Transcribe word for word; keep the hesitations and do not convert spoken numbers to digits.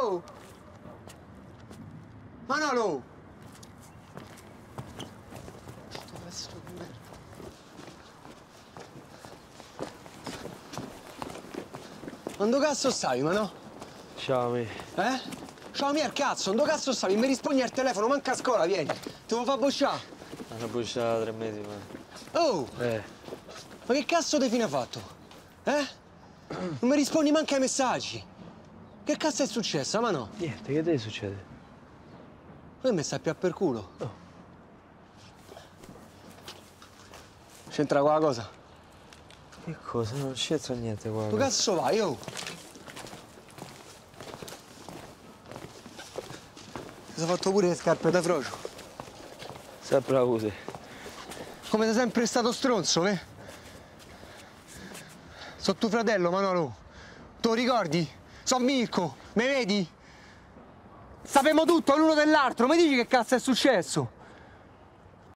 Oh! Manolo! Quando cazzo stavi, ma no? Ciao, mi. Eh? Ciao, mia, cazzo, quando cazzo stavi? Mi rispondi al telefono, manca a scuola, vieni. Ti devo far bocciare. Hanno bocciato tre mesi, ma. Oh! Eh. Ma che cazzo di fine ha fatto? Eh? Non mi rispondi manca ai messaggi. Che cazzo è successo, ma no? Niente, che ti succede? Poi mi stai più per culo. Oh. C'entra qualcosa? Che cosa? Non c'entra niente qua. Dove cazzo vai, oh? Ti ho fatto pure le scarpe da frocio. Sempre avute. Come sei sempre stato stronzo, eh? Sono tuo fratello, Manolo. Tu lo ricordi? Sono Mirko, mi vedi? Sappiamo tutto l'uno dell'altro, mi dici che cazzo è successo?